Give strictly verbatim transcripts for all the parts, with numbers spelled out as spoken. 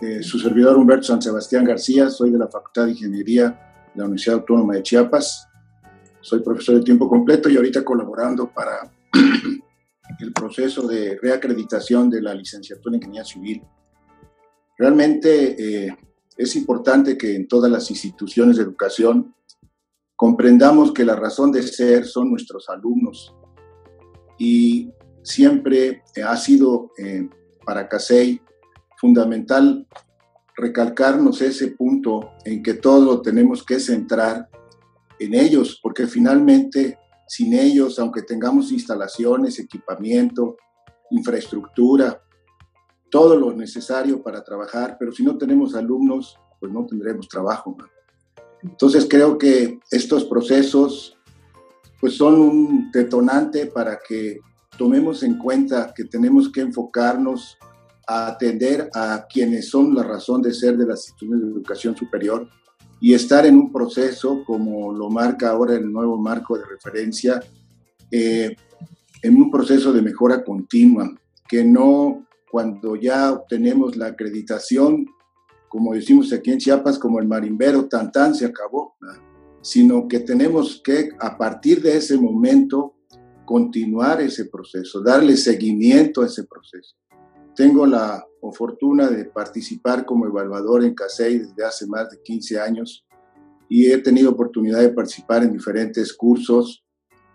Eh, su servidor Humberto San Sebastián García, soy de la Facultad de Ingeniería de la Universidad Autónoma de Chiapas. Soy profesor de tiempo completo y ahorita colaborando para el proceso de reacreditación de la licenciatura en Ingeniería Civil. Realmente eh, es importante que en todas las instituciones de educación comprendamos que la razón de ser son nuestros alumnos, y siempre ha sido eh, para CASEI fundamental recalcarnos ese punto en que todo lo tenemos que centrar en ellos, porque finalmente sin ellos, aunque tengamos instalaciones, equipamiento, infraestructura, todo lo necesario para trabajar, pero si no tenemos alumnos, pues no tendremos trabajo, ¿no? Entonces creo que estos procesos pues son un detonante para que tomemos en cuenta que tenemos que enfocarnos a atender a quienes son la razón de ser de las instituciones de educación superior y estar en un proceso, como lo marca ahora el nuevo marco de referencia, eh, en un proceso de mejora continua, que no cuando ya obtenemos la acreditación, como decimos aquí en Chiapas, como el marimbero, tan tan se acabó, ¿no? Sino que tenemos que, a partir de ese momento, continuar ese proceso, darle seguimiento a ese proceso. Tengo la fortuna de participar como evaluador en CASEI desde hace más de quince años y he tenido oportunidad de participar en diferentes cursos,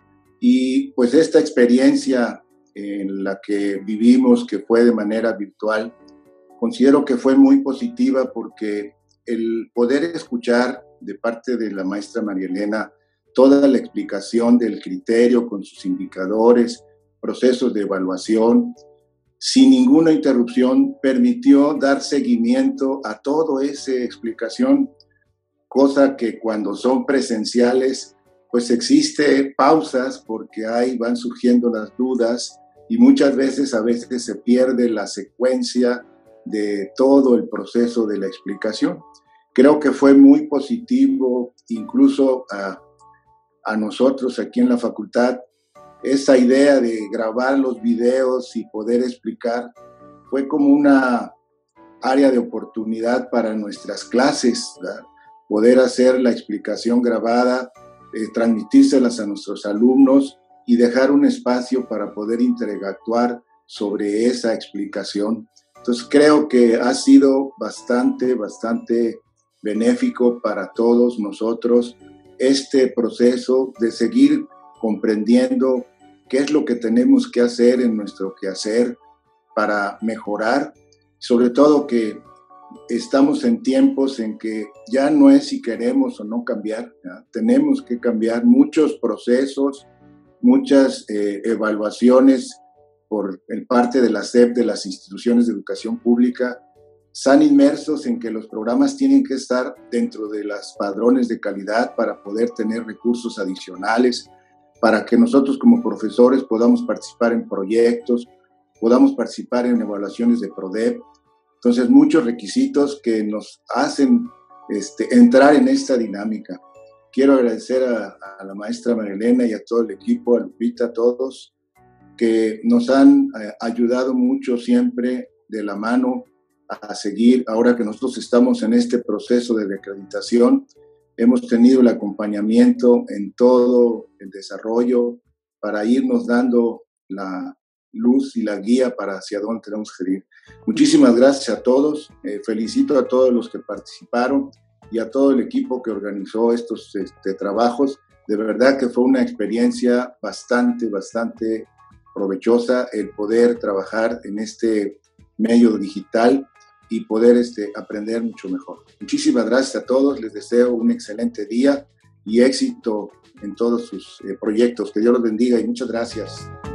y pues esta experiencia en la que vivimos, que fue de manera virtual, considero que fue muy positiva, porque el poder escuchar de parte de la maestra María Elena toda la explicación del criterio con sus indicadores, procesos de evaluación, sin ninguna interrupción, permitió dar seguimiento a toda esa explicación, cosa que cuando son presenciales, pues existe pausas porque ahí van surgiendo las dudas y muchas veces, a veces se pierde la secuencia de todo el proceso de la explicación. Creo que fue muy positivo, incluso a, a nosotros aquí en la facultad, esa idea de grabar los videos y poder explicar fue como una área de oportunidad para nuestras clases, ¿verdad? Poder hacer la explicación grabada, eh, transmitírselas a nuestros alumnos y dejar un espacio para poder interactuar sobre esa explicación. Entonces creo que ha sido bastante, bastante benéfico para todos nosotros este proceso de seguir comprendiendo qué es lo que tenemos que hacer en nuestro quehacer para mejorar, sobre todo que estamos en tiempos en que ya no es si queremos o no cambiar, ¿ya? Tenemos que cambiar muchos procesos, muchas eh, evaluaciones por el parte de la S E P, de las instituciones de educación pública, están inmersos en que los programas tienen que estar dentro de los padrones de calidad para poder tener recursos adicionales, para que nosotros como profesores podamos participar en proyectos, podamos participar en evaluaciones de PRODEP. Entonces, muchos requisitos que nos hacen este, entrar en esta dinámica. Quiero agradecer a, a la maestra María Elena y a todo el equipo, a Lupita, a todos, que nos han eh, ayudado mucho siempre de la mano a seguir. Ahora que nosotros estamos en este proceso de reacreditación, hemos tenido el acompañamiento en todo el desarrollo para irnos dando la luz y la guía para hacia dónde tenemos que ir. Muchísimas gracias a todos, eh, felicito a todos los que participaron y a todo el equipo que organizó estos este, trabajos. De verdad que fue una experiencia bastante, bastante provechosa el poder trabajar en este medio digital y poder este, aprender mucho mejor. Muchísimas gracias a todos, les deseo un excelente día y éxito en todos sus eh, proyectos. Que Dios los bendiga y muchas gracias.